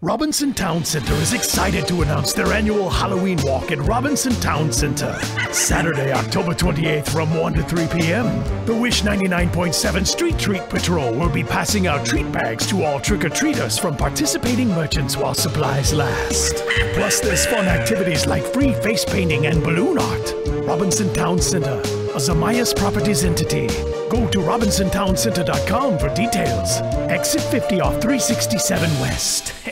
Robinson Town Center is excited to announce their annual Halloween walk at Robinson Town Center. Saturday, October 28th from 1 to 3 p.m. The Wish 99.7 Street Treat Patrol will be passing out treat bags to all trick-or-treaters from participating merchants while supplies last. Plus, there's fun activities like free face painting and balloon art. Robinson Town Center, a Zamias Properties entity. Go to RobinsonTownCenter.com for details. Exit 50 off 367 West.